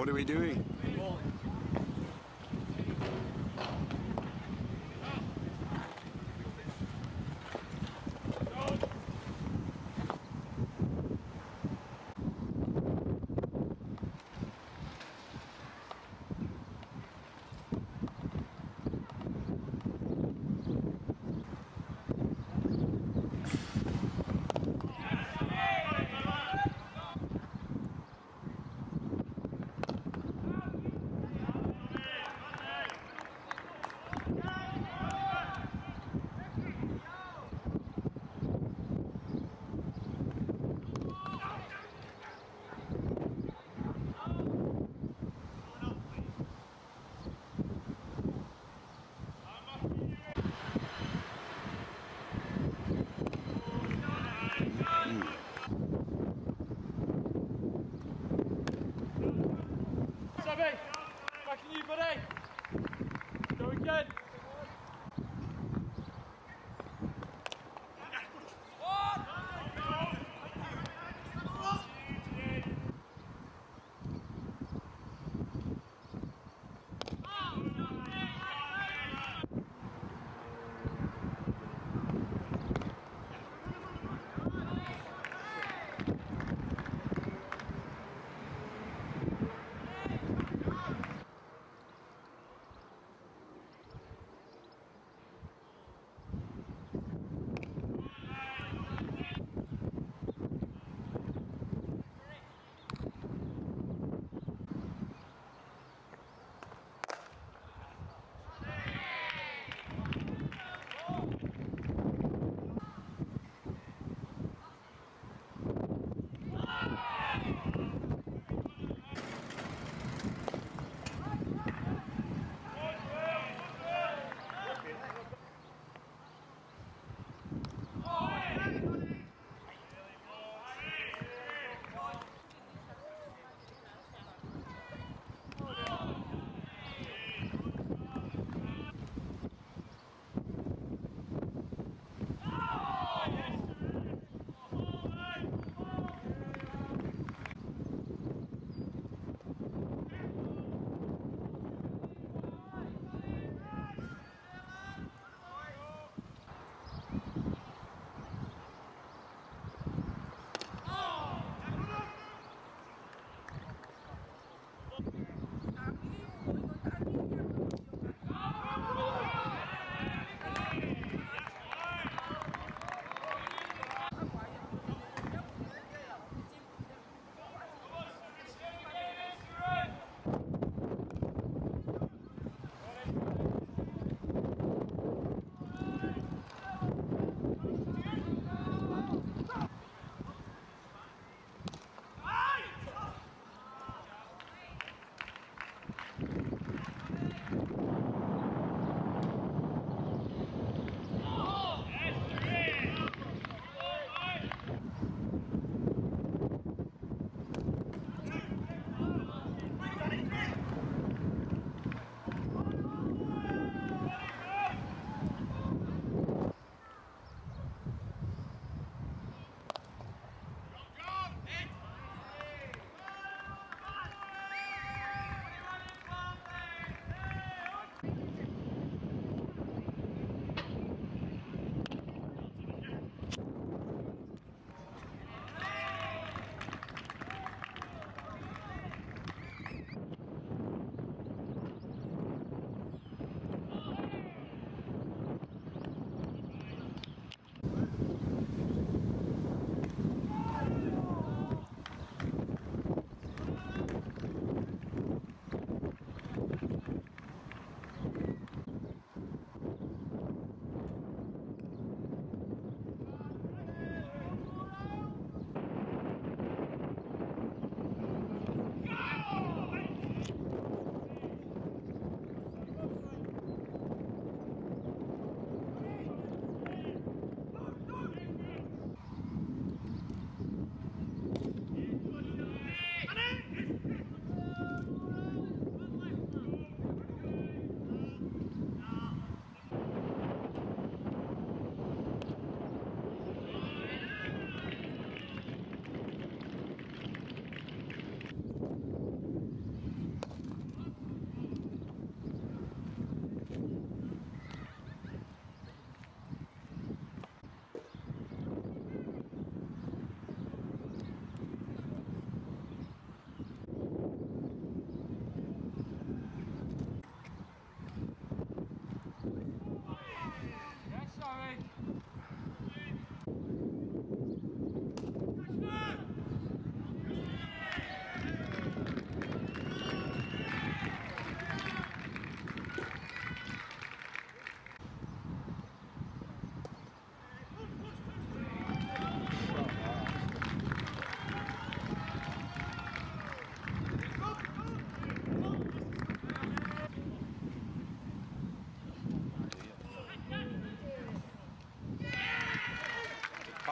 What are we doing?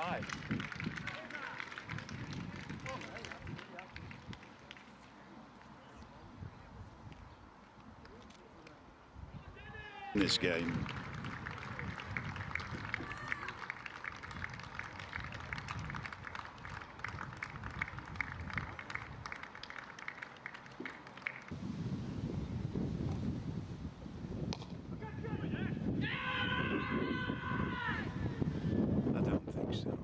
high. In this game. I don't think so.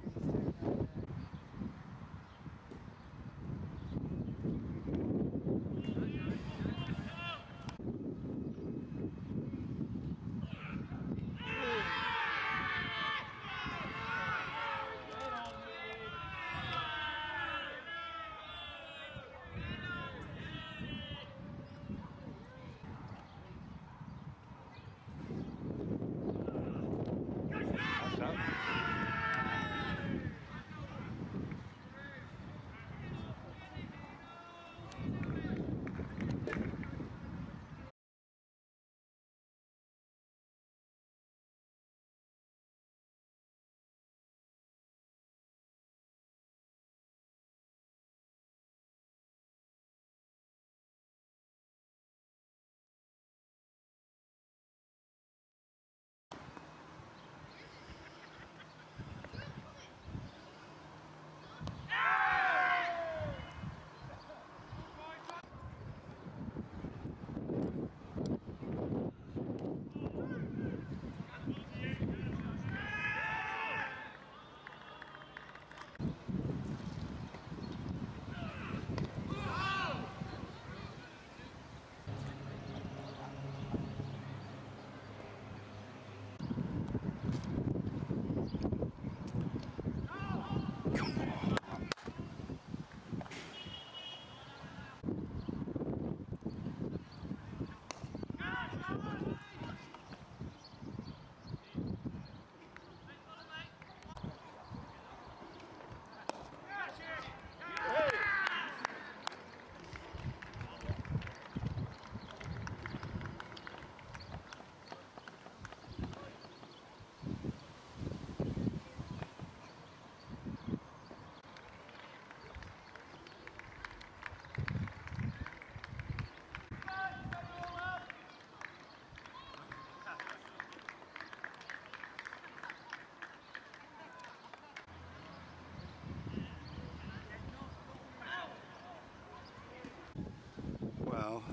Well,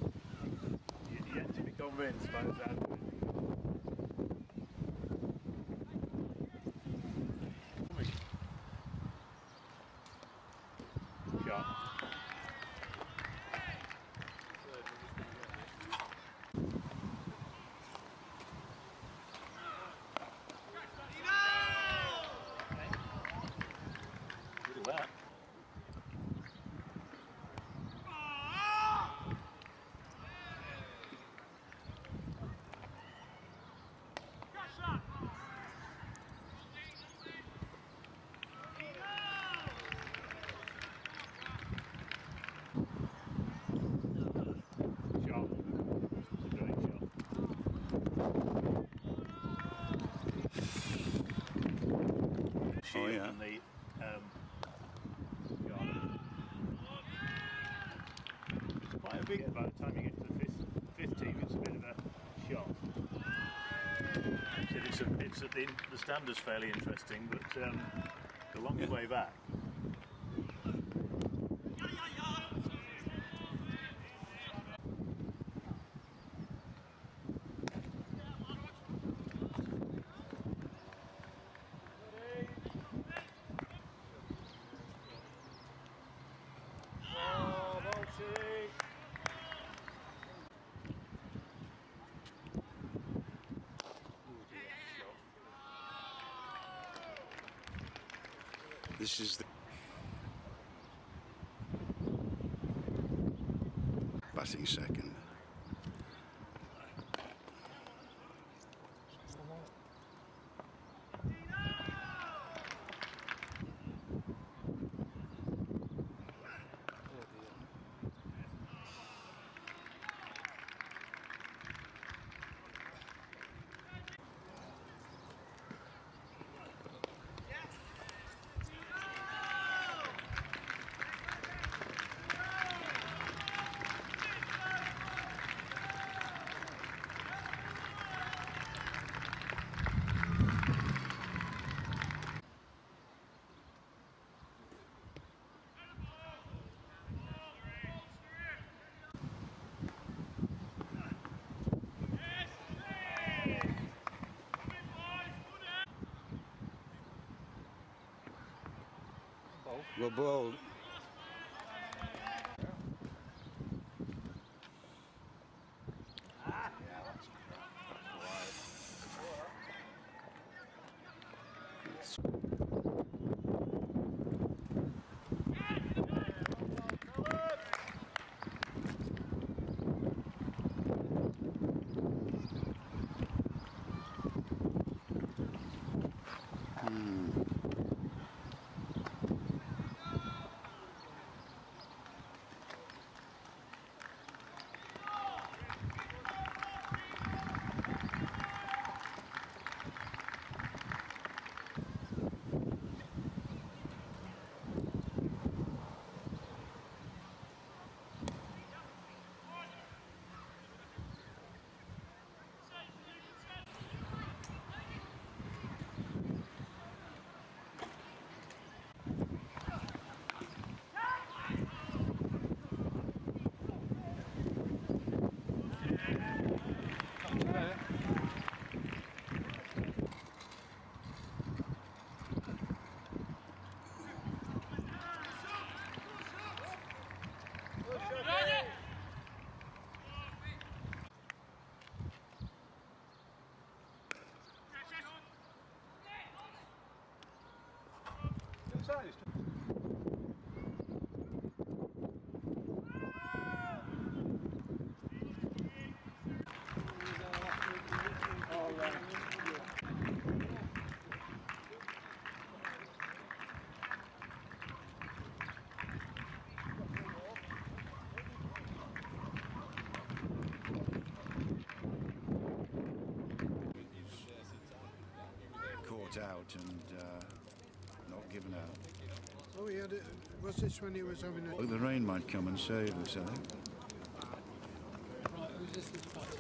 Yet to be convinced by the sound of it. Shot. Look at that. oh yeah. And the it's quite a big by the time you get to the 15, it's a bit of a shot. So the standard's fairly interesting, but the longer way back. This is the batting second. Well, bowled. Caught out and not given out. Oh, he had it. Was this when he was having a... Look, the rain might come and save us, I think. Right, who's this?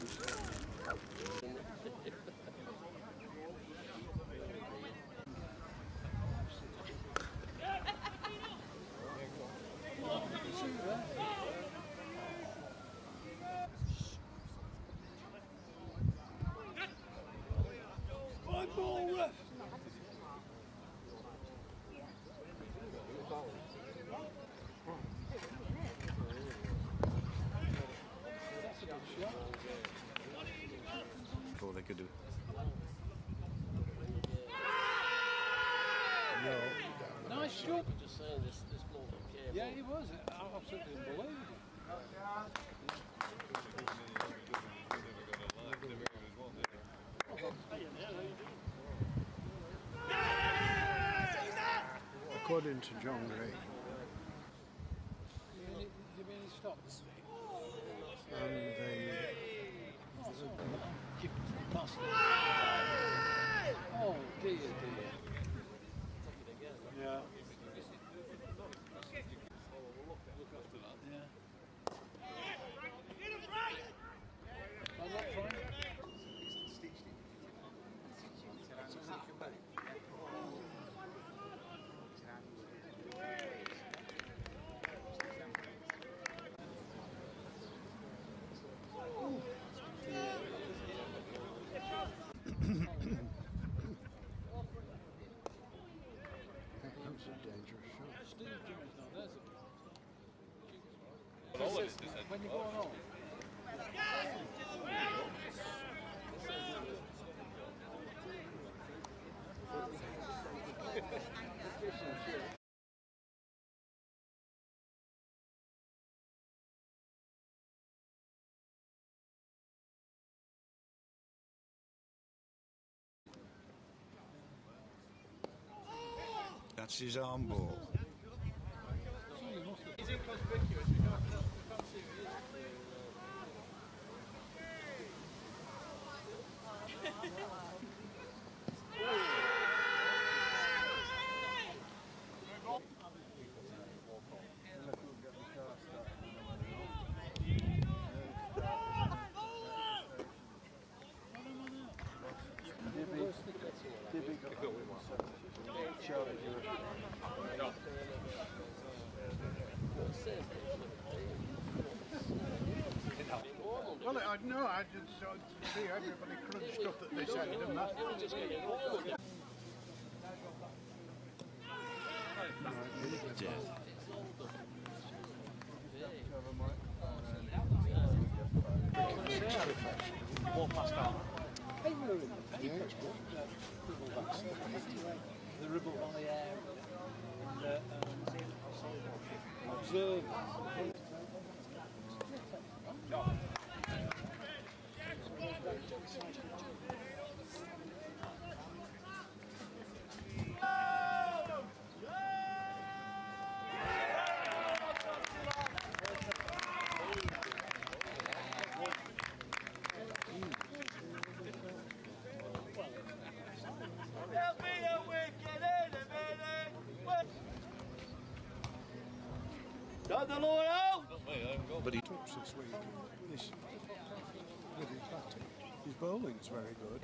Before they could do. Nice shot. Just saying this bloke came. Yeah, he was. Absolutely unbelievable. According to John Gray. You mean he stopped? And they... Keep past it. Oh, dear. Yeah. Look after that. Yeah. I'm not fine. That's a dangerous shot. Steve Jimmy's not there, is it? When you go on home. That's his arm ball. He's inconspicuous. We can't see who he is. Well, I know, I just see everybody crunched up at this end, didn't I? Right, it's good. The Ribble Valley area. And, observe. Down the Lowerhouse! But he tops this week. This, with his batting. His bowling's very good.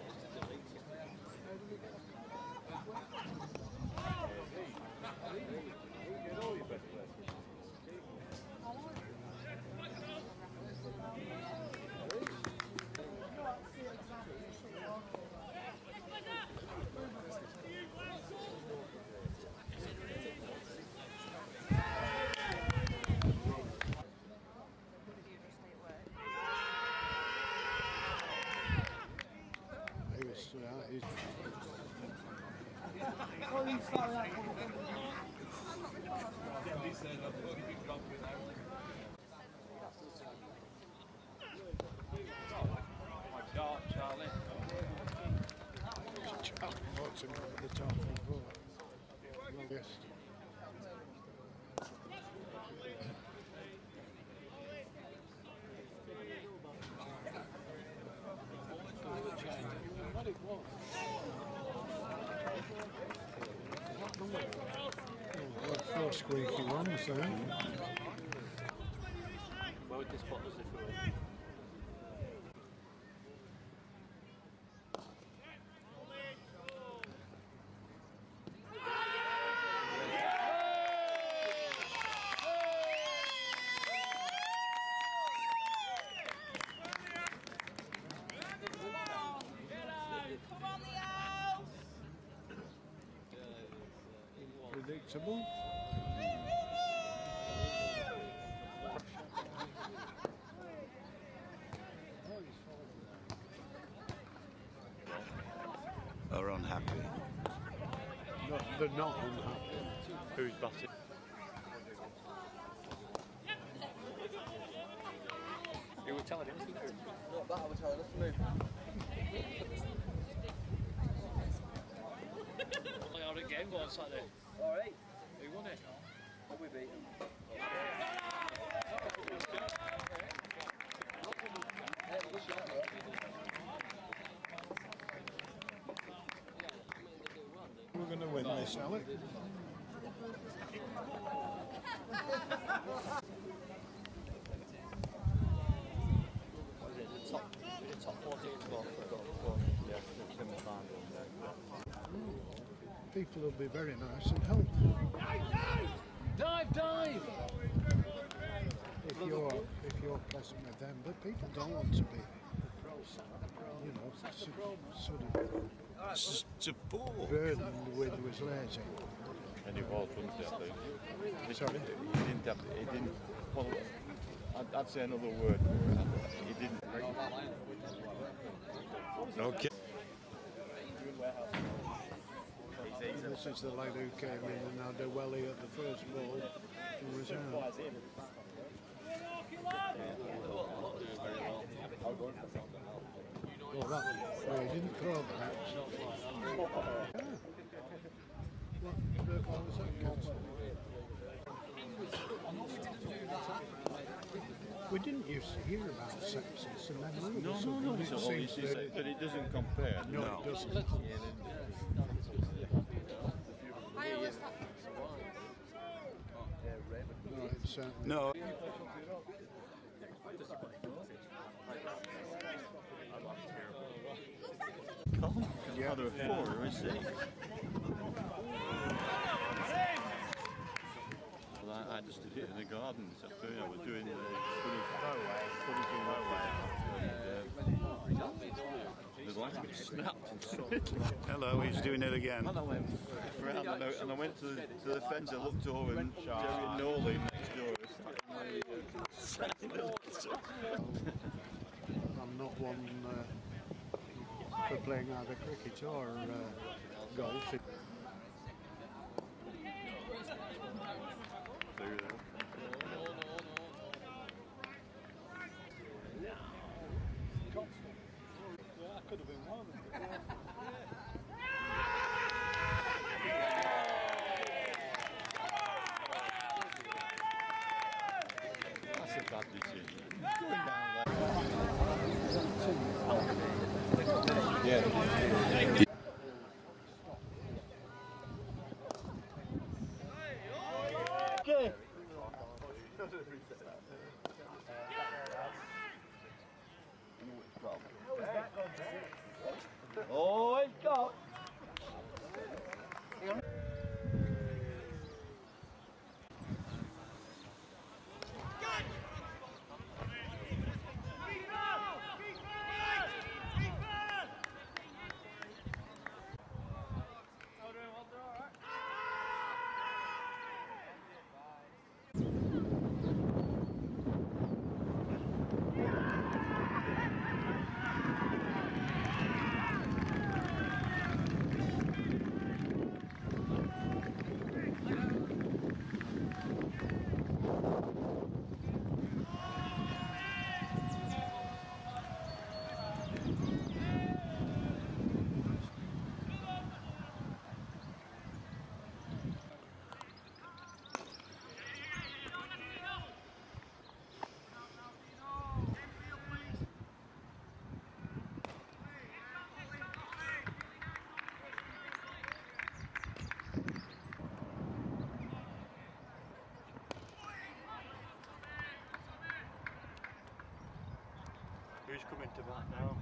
The top of the ball. Yes. What it was. Oh, four squeaky ones there. Where would this spot us if we were? Predictable. Are unhappy. No, they're not unhappy. Who's batting? You were telling him to move. Not that, I was telling us to move. How did the game go on Saturday? Alright. Who won it? What we beat them? We're going to win this, Alec. What is it? The top 14 score? Yeah, semi-final. People will be very nice and helpful. Dive! If you're pleasant with them, but people don't want to be, you know, sort of Support. burdened with lazy. And he was, wasn't he, I think? Sorry? He didn't, well, I'd say another word for it. He didn't. Okay. This is the lad who came in and had a welly at the first ball and was out. Well, he didn't throw that. Yeah. What was that, Council? We didn't used to hear about sepsis and then all of a sudden it seems that But it doesn't compare. no, it doesn't. No, it's No. Yeah. Either a 4 or a 6. Well, I just did it in the garden. So, I was doing the light snapped. Hello, he's doing it again. And I went round and I went to the fence. I looked over and Jerry and Nolly next door. I'm not one for playing either cricket or golf. That could have been one of them. That's a bad decision. Going down Oh, it's got. Who's coming to bat now?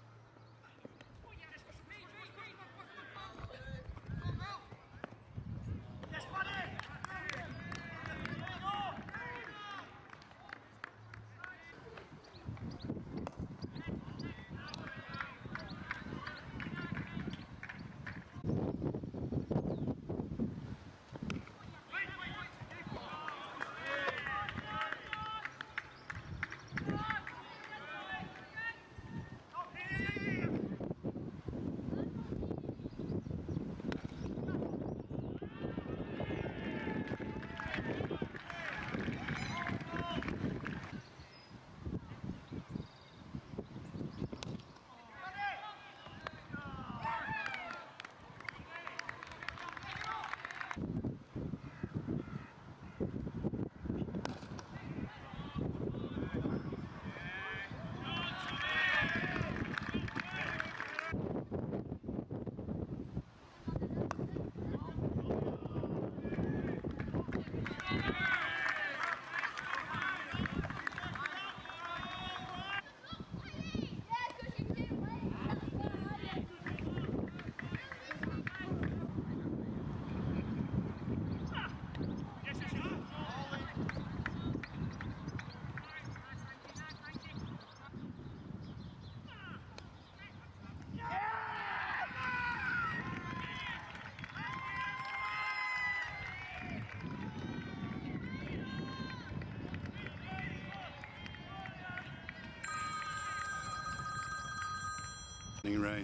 Rain.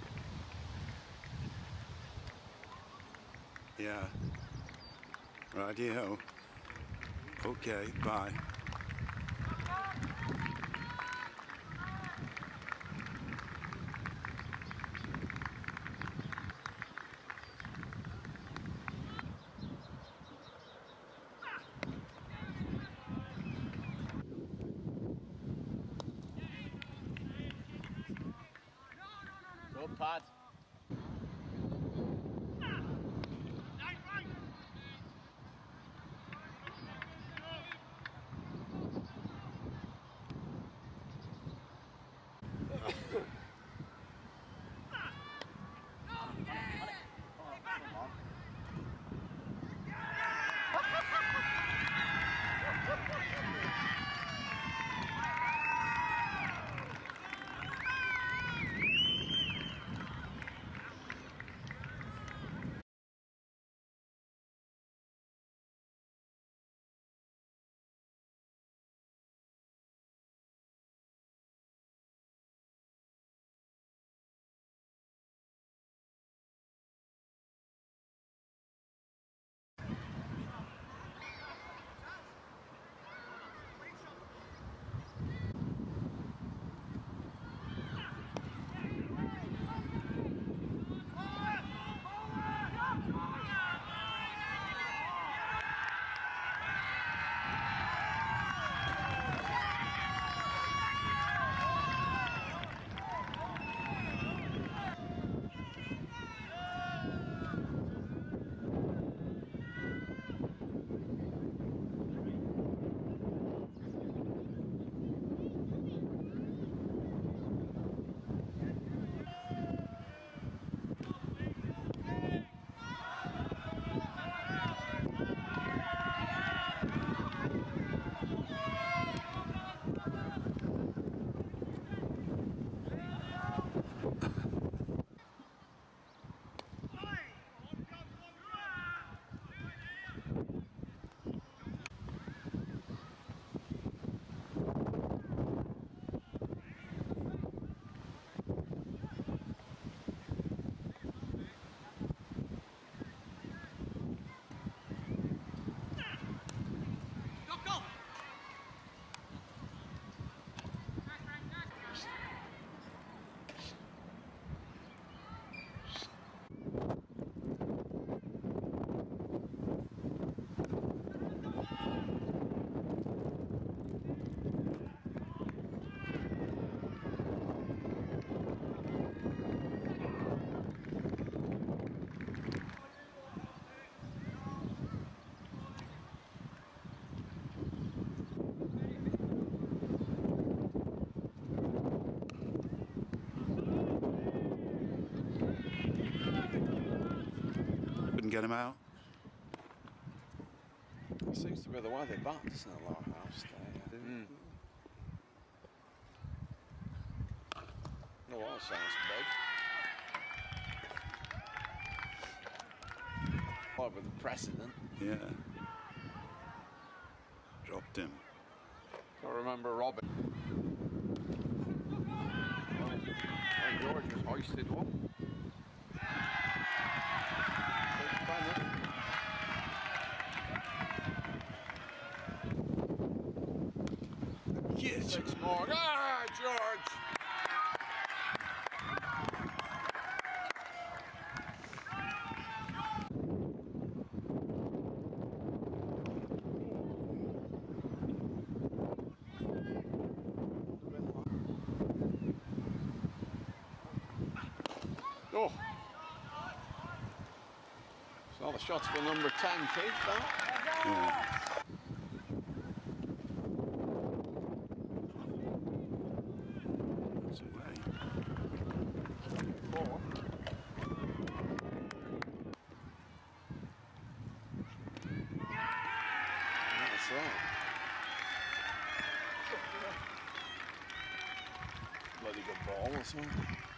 Yeah. Righty-ho. Okay, bye. Good pad. get him out? It seems to be the way they bat, doesn't it, Lowerhouse? Oh, that sounds big. What with the precedent? Yeah. Dropped him. I remember Robin. And George was hoisted one. Yes, 6 more. Ah, George! Oh. So the shots for number 10, Keith, huh? Yeah. That's away. 4. That's right. Bloody good ball, that's all.